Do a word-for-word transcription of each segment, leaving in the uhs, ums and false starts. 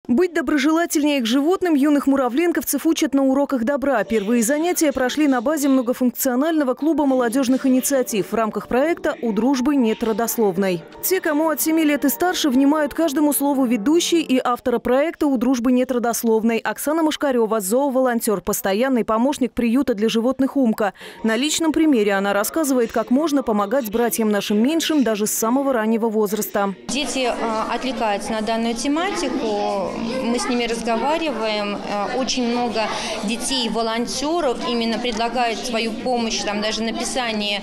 Быть доброжелательнее к животным юных муравленковцев учат на уроках добра. Первые занятия прошли на базе многофункционального клуба молодежных инициатив в рамках проекта «У дружбы нет родословной». Те, кому от семи лет и старше, внимают каждому слову ведущей и автора проекта «У дружбы нет родословной» Оксана Машкарева, зооволонтер, постоянный помощник приюта для животных «Умка». На личном примере она рассказывает, как можно помогать братьям нашим меньшим даже с самого раннего возраста. Дети отвлекаются на данную тематику. Мы с ними разговариваем. Очень много детей, волонтеров именно предлагают свою помощь, там даже написание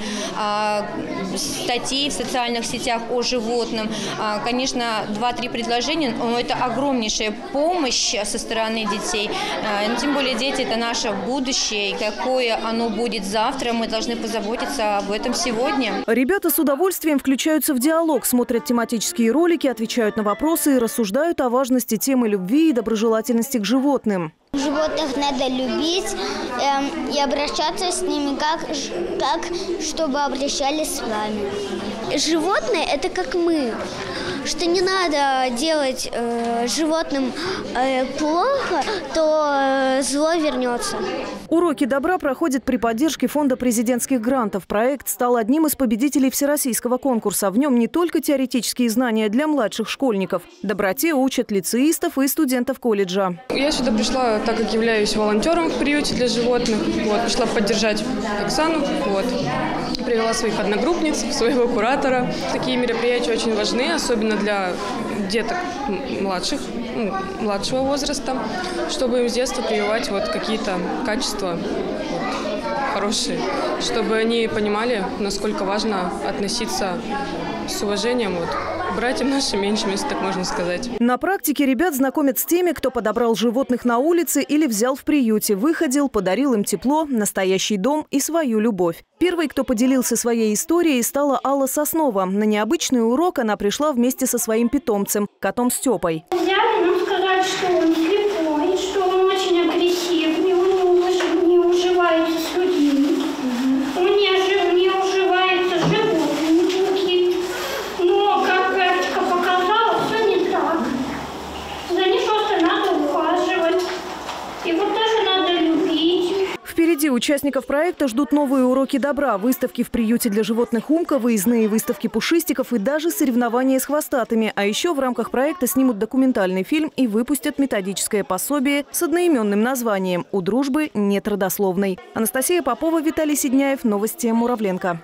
статей в социальных сетях о животном. Конечно, два-три предложения, но это огромнейшая помощь со стороны детей. Тем более дети – это наше будущее, и какое оно будет завтра, мы должны позаботиться об этом сегодня. Ребята с удовольствием включаются в диалог, смотрят тематические ролики, отвечают на вопросы и рассуждают о важности темы любви и доброжелательности к животным. Животных надо любить э, и обращаться с ними как, как чтобы обращались с вами. Животные – это как мы, что не надо делать э, животным э, плохо, то э, зло вернется. Уроки добра проходят при поддержке фонда президентских грантов. Проект стал одним из победителей всероссийского конкурса. В нем не только теоретические знания для младших школьников. Доброте учат лицеистов и студентов колледжа. Я сюда пришла, так как являюсь волонтером в приюте для животных. Вот, пришла поддержать Оксану. Вот. Привела своих одногруппниц, своего куратора. Такие мероприятия очень важны, особенно для деток младших, ну, младшего возраста, чтобы им с детства прививать вот какие-то качества вот, хорошие, чтобы они понимали, насколько важно относиться с уважением вот, к братьям нашим меньшим, если так можно сказать. На практике ребят знакомят с теми, кто подобрал животных на улице или взял в приюте, выходил, подарил им тепло, настоящий дом и свою любовь. Первой, кто поделился своей историей, стала Алла Соснова. На необычный урок она пришла вместе со своим питомцем, котом Степой. Взяли, нам сказали, что он слепой, что он очень агрессивный, он не уживается с людьми, он не уживается с животными. Но, как практика показала, все не так. За ним просто надо ухаживать. И вот тоже надо любить. Впереди участников проекта ждут новые уроки добра, выставки в приюте для животных «Умка», выездные выставки пушистиков и даже соревнования с хвостатыми. А еще в рамках проекта снимут документальный фильм и выпустят методическое пособие с одноименным названием «У дружбы нет родословной». Анастасия Попова, Виталий Сидняев. Новости Муравленко.